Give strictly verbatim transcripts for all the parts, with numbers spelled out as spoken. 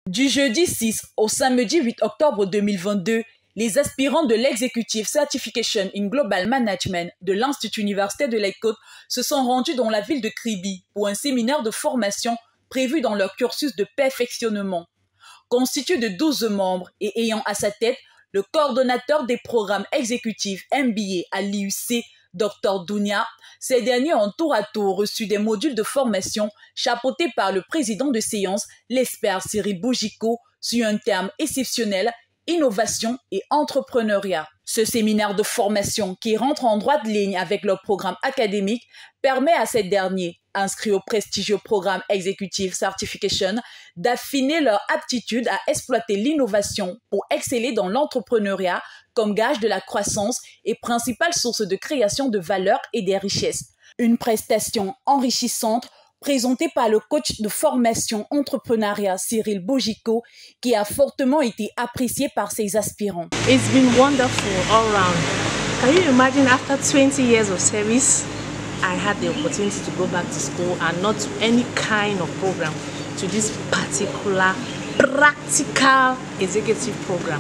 Du jeudi six au samedi huit octobre deux mille vingt-deux, les aspirants de l'Executive Certification in Global Management de l'Institut universitaire de Lac Côte se sont rendus dans la ville de Kribi pour un séminaire de formation prévu dans leur cursus de perfectionnement. Constitué de douze membres et ayant à sa tête le coordonnateur des programmes exécutifs M B A à l'I U C, docteur Dounia, ces derniers ont tour à tour reçu des modules de formation chapeautés par le président de séance, l'expert Cyril Bougico, sur un terme exceptionnel, innovation et entrepreneuriat. Ce séminaire de formation, qui rentre en droite ligne avec leur programme académique, permet à ces derniers, inscrits au prestigieux programme Executive Certification, d'affiner leur aptitude à exploiter l'innovation pour exceller dans l'entrepreneuriat comme gage de la croissance et principale source de création de valeur et des richesses. Une prestation enrichissante présentée par le coach de formation entrepreneuriat Cyril Bougico, qui a fortement été apprécié par ses aspirants. It's been wonderful all round. Can you imagine after twenty years of service, I had the opportunity to go back to school and not to any kind of program, to this particular practical executive program.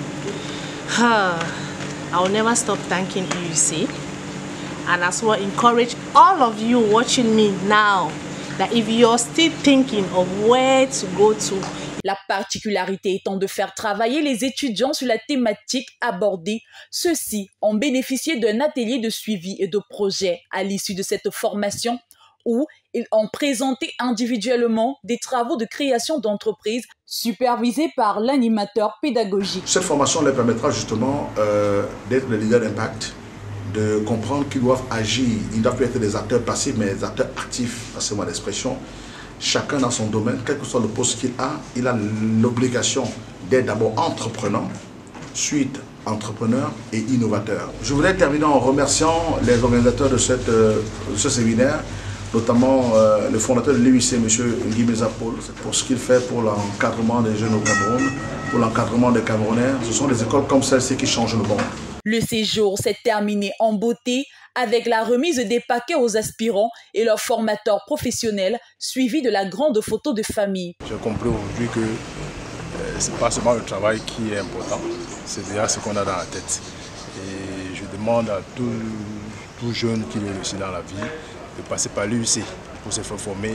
I will never stop thanking E U C, and as well encourage all of you watching me now that if you're still thinking of where to go to. La particularité étant de faire travailler les étudiants sur la thématique abordée, ceux-ci ont bénéficié d'un atelier de suivi et de projet à l'issue de cette formation où ils ont présenté individuellement des travaux de création d'entreprise supervisés par l'animateur pédagogique. Cette formation leur permettra justement euh, d'être le leader d'impact, de comprendre qu'ils doivent agir, ils doivent être des acteurs passifs mais des acteurs actifs, c'est moi l'expression. Chacun dans son domaine, quel que soit le poste qu'il a, il a l'obligation d'être d'abord entrepreneur, suite entrepreneur et innovateur. Je voudrais terminer en remerciant les organisateurs de, cette, de ce séminaire, notamment euh, le fondateur de l'I U C, M. Guy Mézapol, pour ce qu'il fait pour l'encadrement des jeunes au Cameroun, pour l'encadrement des Camerounais. Ce sont des écoles comme celle-ci qui changent le monde. Le séjour s'est terminé en beauté avec la remise des paquets aux aspirants et leurs formateurs professionnels, suivi de la grande photo de famille. J'ai compris aujourd'hui que euh, ce n'est pas seulement le travail qui est important, c'est déjà ce qu'on a dans la tête. Et je demande à tout, tout jeune qui veut réussir dans la vie de passer par l'I U C pour se faire former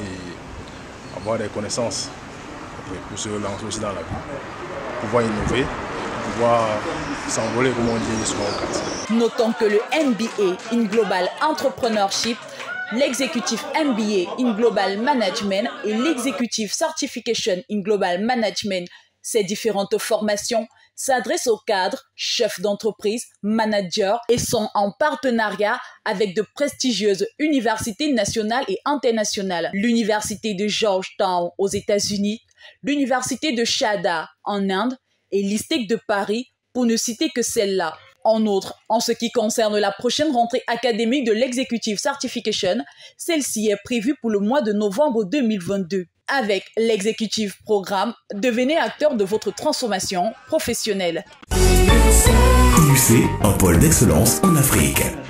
et avoir des connaissances pour se lancer aussi dans la vie, pouvoir innover, pouvoir s'envoler, comme on dit souvent au quartier. Notons que le M B A in Global Entrepreneurship, l'Executive M B A in Global Management et l'Executive Certification in Global Management, ces différentes formations s'adressent aux cadres, chefs d'entreprise, managers et sont en partenariat avec de prestigieuses universités nationales et internationales. L'Université de Georgetown aux États-Unis, l'Université de Shahada en Inde et l'I S T E C de Paris, pour ne citer que celle-là. En outre, en ce qui concerne la prochaine rentrée académique de l'Executive Certification, celle-ci est prévue pour le mois de novembre deux mille vingt-deux. Avec l'Executive Programme, devenez acteur de votre transformation professionnelle. I U C, un pôle d'excellence en Afrique.